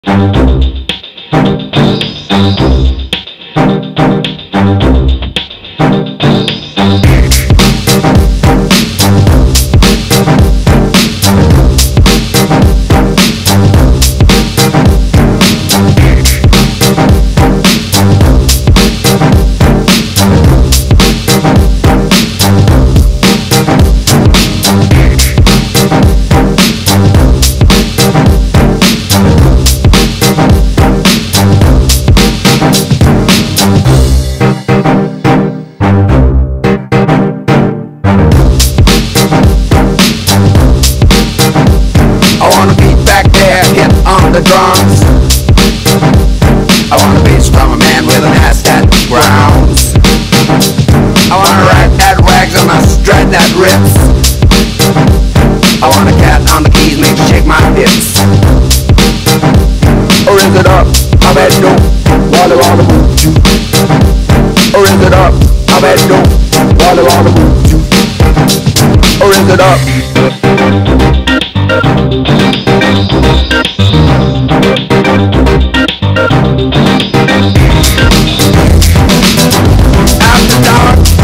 The drums. I wanna bass from a man with an ass that grounds. I wanna ride that wags and I strut that rips. I want a cat on the keys, make you shake my hips. Or is it up? I bet no. Walla walla move you. Or is it up? I bet no. Walla walla move you. Or is it up?